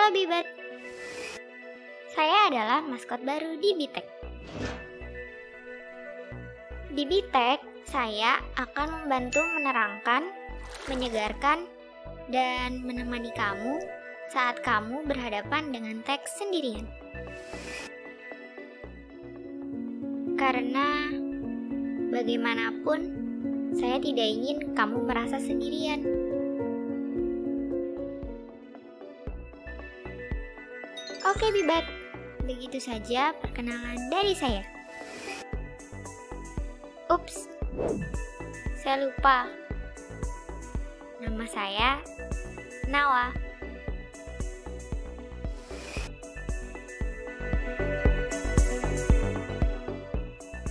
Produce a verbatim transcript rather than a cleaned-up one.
Halo Bibat, saya adalah maskot baru di Bitek. Di Bitek, saya akan membantu menerangkan, menyegarkan, dan menemani kamu saat kamu berhadapan dengan teks sendirian. Karena bagaimanapun, saya tidak ingin kamu merasa sendirian. Oke Bibat, begitu saja perkenalan dari saya. Ups, saya lupa. Nama saya Nawa.